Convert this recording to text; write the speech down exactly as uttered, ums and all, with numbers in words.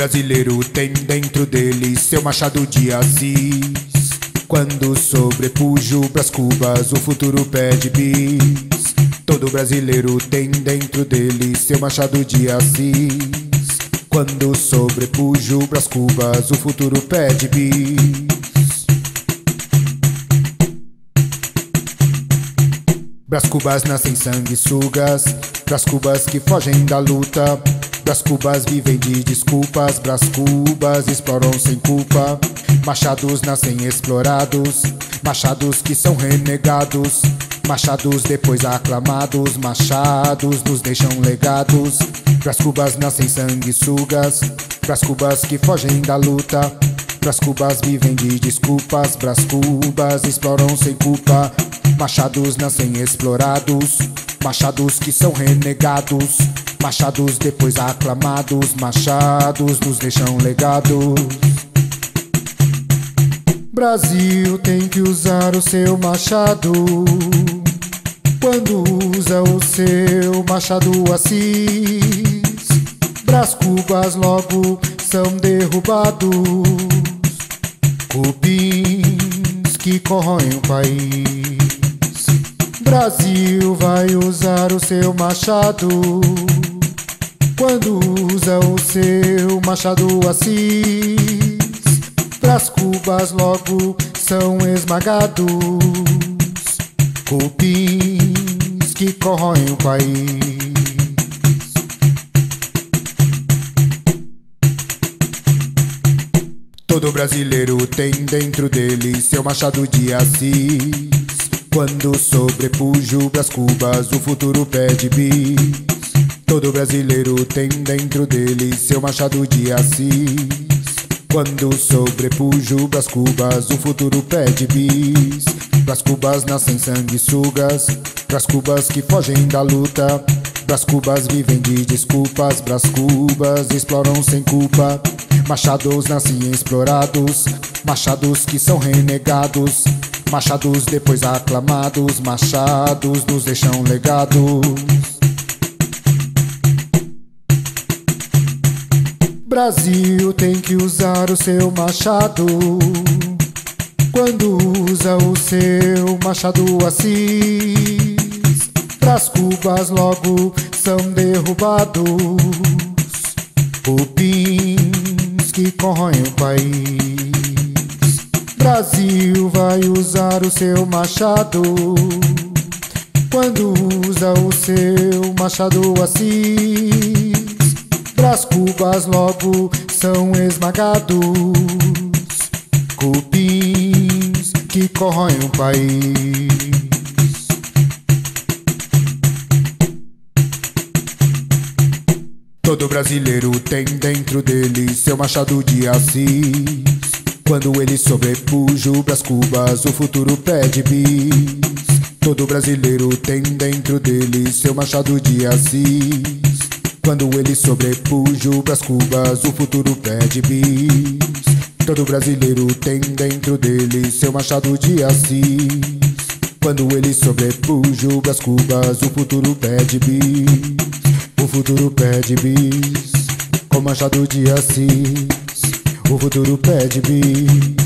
brasileiro tem dentro dele seu machado de Assis. Quando sobrepujo Brás Cubas, o futuro pede bis. Todo brasileiro tem dentro dele seu machado de Assis. Quando sobrepujo Brás Cubas, o futuro pede bis. Brás Cubas nascem sanguessugas, Brás Cubas que fogem da luta. Brás Cubas vivem de desculpas, Brás Cubas exploram sem culpa. Machados nascem explorados, machados que são renegados. Machados depois aclamados, machados nos deixam legados. Brás Cubas nascem sanguessugas, Brás Cubas que fogem da luta. Brás Cubas vivem de desculpas, Brás Cubas exploram sem culpa. Machados nascem explorados, machados que são renegados. Machados depois aclamados, machados nos deixam legados. Brasil tem que usar o seu machado. Quando usa o seu machado Assis, Brás Cubas logo são derrubados. Cupins que corroem o país. Brasil vai usar o seu machado. Quando usa o seu machado Assis, Brás Cubas logo são esmagados. Cupins que corroem o país. Todo brasileiro tem dentro dele seu machado de Assis. Quando sobrepujo Brás Cubas, o futuro pede bis. Todo brasileiro tem dentro dele seu machado de Assis. Quando sobrepujo Brás Cubas, o futuro pede bis. Brás Cubas nascem sanguessugas, Brás Cubas que fogem da luta. Brás Cubas vivem de desculpas, Brás Cubas exploram sem culpa. Machados nascem explorados, machados que são renegados. Machados depois aclamados, machados nos deixam legados. Brasil tem que usar o seu machado. Quando usa o seu machado Assis, Brás Cubas logo são derrubados. Cupins que corroem o país. Brasil vai usar o seu machado. Quando usa o seu machado Assis, Brás Cubas logo são esmagados. Cupins que corroem o país. Todo brasileiro tem dentro dele seu machado de Assis. Quando ele sobrepuja Brás Cubas, o futuro pede bis. Todo brasileiro tem dentro dele seu machado de Assis. Quando ele sobrepuja Brás Cubas, o futuro pede bis. Todo brasileiro tem dentro dele seu machado de Assis. Quando ele sobrepuja Brás Cubas, o futuro pede bis. O futuro pede bis, com machado de Assis. O futuro pede bis.